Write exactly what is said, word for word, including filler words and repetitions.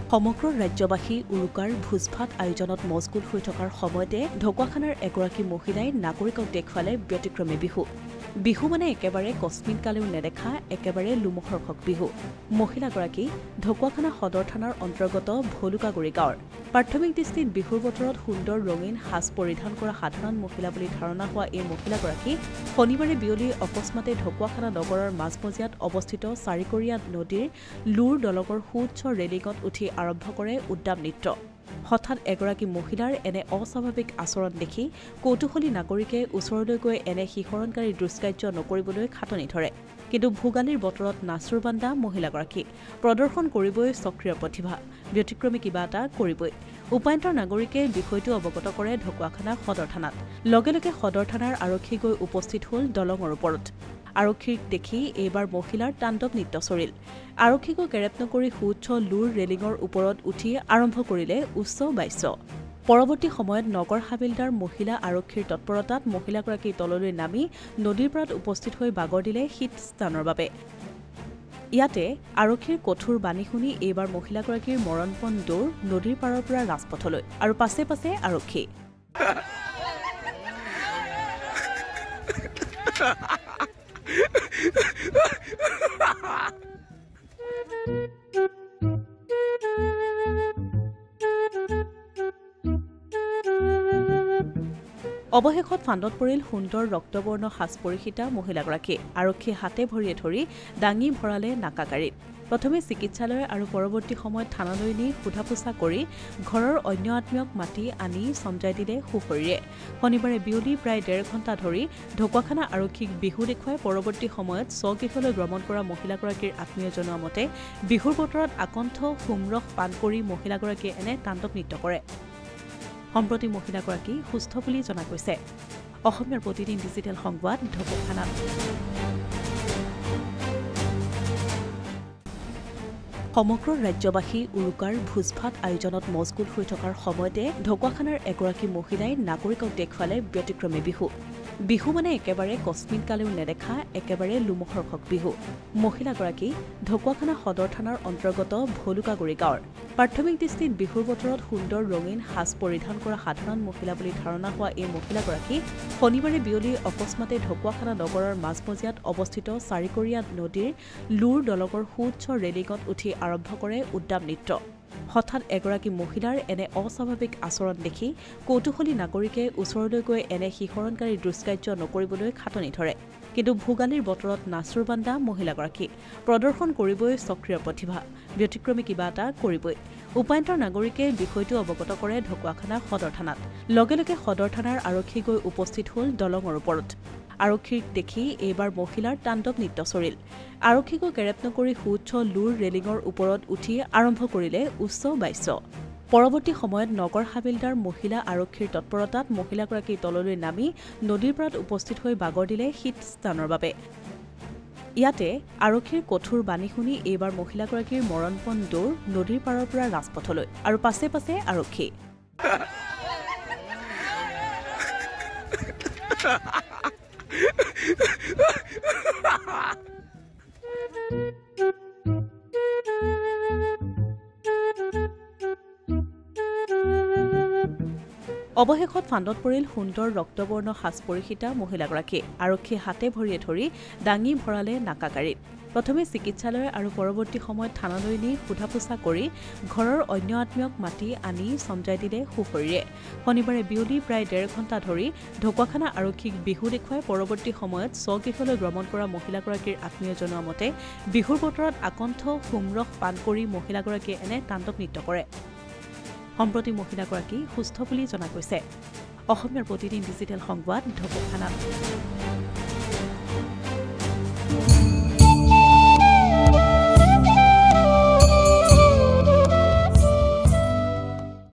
সমগ্ৰ ৰাজ্যবাসী উৰুকাৰ ভোজভাত আয়োজনত মজগুল হৈ থকাৰ সময়তে ঢকুৱাখানাৰ এগৰাকী মহিলাই নাগৰিকক দেখুৱালে ব্যতিক্ৰমী বিহু বিহু মানে একেবাৰে কস্মিন কালেও নেদেখা একেবাৰে লোমহৰ্ষক বিহু মহিলাগৰাকী ঢকুৱাখানা সদৰ থানাৰ অন্তৰ্গত ভলুকাগুৰি গাঁৱৰ প্ৰাথমিক দৃষ্টিত বিহুৰ বতৰত সুন্দৰ ৰঙীন সাজ পৰিধান কৰা সাধাৰণ মহিলা বুলি ধাৰণা হোৱা এই মহিলাগৰাকী শনিবাৰে বিয়লি অকস্মাতে ঢকুৱাখানা নগৰৰ মাজমজিয়াত অৱস্থিত চাৰিকৰীয়া নদীৰ লুৰ দলঙৰ সুউচ্চ ৰেলিঙত উঠি আৰম্ভ কৰে উদ্যাম নৃত্য হঠাৎ এগৰাকী মহিলাৰ এনে অস্বাভাৱিক আচৰণ দেখি কৌতূহলী নাগৰিকে ওচৰলৈ গৈ এনে শিহৰণকাৰী দুষ্কাৰ্য নকৰিবলৈ খাটনি ধৰে কিন্তু ভোগালীৰ বতৰত নাচুৰ বান্দা মহিলাগৰাকী প্ৰদৰ্শন কৰিবই সক্ৰিয় প্ৰতিভা ব্যতিক্ৰমী কিবা এটা কৰিবই উপায়ন্তৰ নাগৰিকে বিষয়টো অৱগত কৰে ঢকুৱাখানা সদৰ থানাত লগে লগে সদৰ থানাৰ আৰক্ষী গৈ উপস্থিত হ'ল দলঙৰ ওপৰত আৰক্ষীক দেখি এইবাৰ মহিলাৰ তাণ্ডৱ নৃত্য চৰিল আৰক্ষীকো কেৰেপ নকৰি সুউচ্চ লুৰ ৰেলিঙৰ ওপৰত উঠি আৰম্ভ কৰিলে উচ্চ বাস্য পৰৱৰ্তী সময়ত নগৰ হাবিলদাৰ মহিলা আৰক্ষীৰ তৎপৰতাত মহিলাগৰাকী তললৈ নামি নদীৰ পাৰত উপস্থিত হৈ বাগৰ দিলে শীত স্থানৰ বাবে ইয়াতে আৰক্ষীৰ কঠোৰ বাণী শুনি এইবাৰ মহিলাগৰাকীৰ মৰণপণ দৌৰ নদীৰ পাৰৰ পৰা ৰাজপথলৈ আৰু পাছে পাছে আৰক্ষী অৱশেষত ফান্দত পৰিল সুন্দৰ ৰক্তবৰ্ণ সাজ পৰিহিতা মহিলাগৰাকী আৰক্ষীয়ে হাতে ভৰিয়ে ধৰি দাঙি ভৰালে নাকাকাৰীত প্ৰথমে চিকিৎসালয় আৰু পৰৱৰ্তী সময়ত থানালৈ নি সোধা পোছা কৰি ঘৰৰ অন্য আত্মীয়ক মাতি আনি চমজাই দিলে সুশৰীৰে শনিবাৰে বিয়লি প্ৰায় ডেৰ ঘণ্টা ধৰি ঢকুৱাখানা আৰক্ষীক বিহু দেখুৱাই পৰৱৰ্তী সময়ত স্বগৃহলৈ ভ্ৰমণ কৰা মহিলাগৰাকীৰ আত্মীয় জনোৱা মতে বিহুৰ বতৰত আকণ্ঠ সুমৰস পান কৰি মহিলাগৰাকীয়ে এনে তাণ্ডৱ নৃত্য কৰে সম্প্ৰতি মহিলাগৰাকী সুস্থ বুলি জনা গৈছে অসমীয়াৰ প্ৰতিদিন ডিজিটেল সংবাদ ঢকুৱাখানাত সমগ্ৰ ৰাজ্যবাসী উৰুকাৰ ভোজভাত আয়োজনত মজগুল হৈ থকাৰ সময়তে ঢকুৱাখানাৰ এগৰাকী মহিলাই নাগৰিকক দেখুৱালে ব্যতিক্ৰমী বিহু বিহু মানে একেবাৰে কস্মিন কালেও নেদেখা একেবাৰে লোমহৰ্ষক বিহু মহিলাগৰাকী ঢকুৱাখানা সদৰ থানাৰ অন্তৰ্গত ভলুকাগুৰি গাঁৱৰ প্ৰাথমিক দৃষ্টিত বিহুৰ বতৰত সুন্দৰ ৰঙীন সাজ পৰিধান কৰা সাধাৰণ মহিলা বুলি ধাৰণা হোৱা এই মহিলাগৰাকী শনিবাৰে বিয়লি অকস্মাতে ঢকুৱাখানা নগৰৰ মাজমজিয়াত অৱস্থিত চাৰিকৰীয়া নদীৰ লুৰ দলঙৰ সুউচ্চ ৰেলিঙত উঠি আৰম্ভ কৰে উদ্যাম নৃত্য হঠাৎ এগৰাকী মহিলাৰ এনে অস্বাভাৱিক আচৰণ দেখি কৌতূহলী নাগৰিকে ওচৰলৈ গৈ এনে শিহৰণকাৰী দুষ্কাৰ্য নকৰিবলৈ খাটনি ধৰে কিন্তু ভোগালীৰ বতৰত নাচুৰ বান্দা মহিলাগৰাকী প্ৰদৰ্শন কৰিবই সক্ৰিয় প্ৰতিভা ব্যতিক্ৰমী কিবা এটা কৰিবই উপায়ন্তৰ নাগৰিকে বিষয়টো অৱগত কৰে ঢকুৱাখানা সদৰ থানাত লগে লগে সদৰ থানাৰ আৰক্ষী গৈ উপস্থিত হ'ল দলঙৰ ওপৰত আৰক্ষীক দেখি এইবাৰ মহিলাৰ তাণ্ডৱ নৃত্য চৰিল আৰক্ষীকো কেৰেপ নকৰি সুউচ্চ লুৰ ৰেলিঙৰ ওপৰত উঠি আৰম্ভ কৰিলে উচ্চ বাস্য পৰৱৰ্তী সময়ত নগৰ হাবিলদাৰ মহিলা আৰক্ষীৰ তৎপৰতাত মহিলাগৰাকী তললৈ নামি নদীৰ পাৰত উপস্থিত হৈ বাগৰ দিলে শীত স্থানৰ বাবে ইয়াতে আৰক্ষীৰ কঠোৰ বাণী শুনি এইবাৰ মহিলাগৰাকীৰ মৰণপণ দৌৰ নদীৰ পাৰৰ পৰা ৰাজপথলৈ আৰু পাছে পাছে আৰক্ষী অৱশেষত ফান্দত পৰিল সুন্দৰ ৰক্তবৰ্ণ সাজ পৰিহিতা মহিলাগৰাকী আৰক্ষীয়ে হাতে ভৰিয়ে ধৰি দাঙি ভৰালে নাকাকাৰীত প্ৰথমে চিকিৎসালয় আৰু পৰৱৰ্তী সময়ত থানালৈ নি সোধা পোছা কৰি ঘৰৰ অন্য আত্মীয়ক মাতি আনি চমজাই দিলে সুশৰীৰে শনিবাৰে বিয়লি প্ৰায় ডেৰ ঘণ্টা ধৰি ঢকুৱাখানা আৰক্ষীক বিহু দেখুৱাই পৰৱৰ্তী সময়ত স্বগৃহলৈ ভ্ৰমণ কৰা মহিলাগৰাকীৰ আত্মীয় জনোৱা মতে বিহুৰ বতৰত আকণ্ঠ সুমৰস পান কৰি মহিলাগৰাকীয়ে এনে তাণ্ডৱ নৃত্য কৰে সম্প্ৰতি মহিলাগৰাকী সুস্থ বুলি জনা গৈছে অসমীয়াৰ প্ৰতিদিন ডিজিটেল সংবাদ ঢকুৱাখানাত